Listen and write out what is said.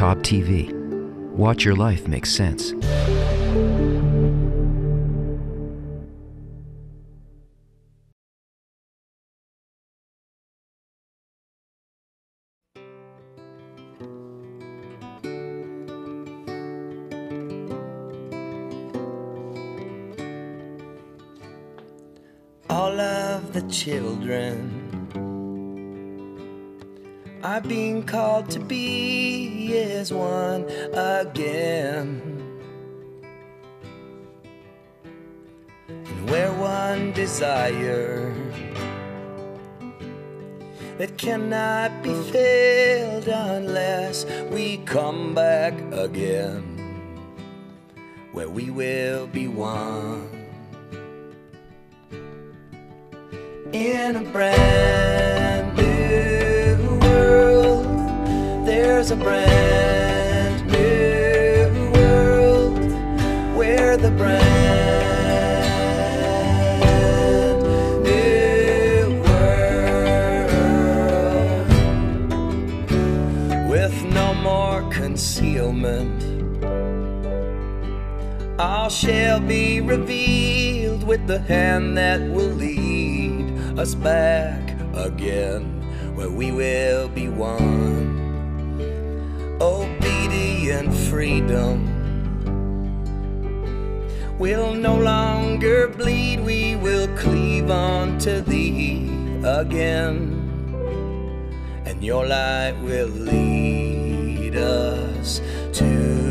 Cobb TV. Watch your life make sense. All of the children are being called to be as one again. And where one desire that cannot be filled unless we come back again, where we will be one. In a brand new world, there's a brand new world where the brand new world, with no more concealment, all shall be revealed with the hand that will lead us back again, where we will be one. Obedient freedom will no longer bleed. We will cleave on to thee again, and your light will lead us to